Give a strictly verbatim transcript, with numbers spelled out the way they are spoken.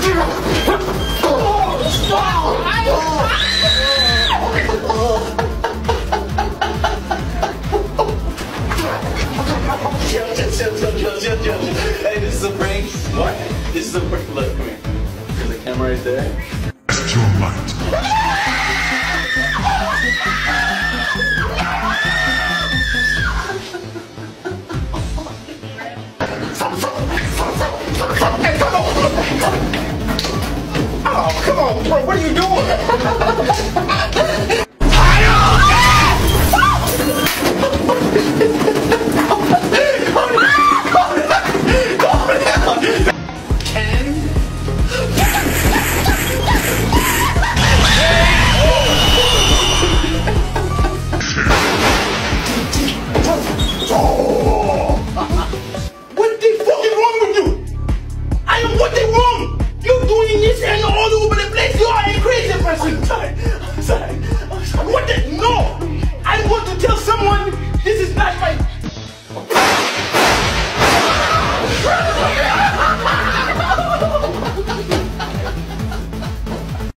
Chill, chill, chill, chill, chill, chill. Hey, this is a prank. What? This is a prank. Look, come here. There's a camera right there. Test your might. Oh, come on, bro. What are you doing? What they wrong? You're doing this and you're all over the place. You are a crazy person.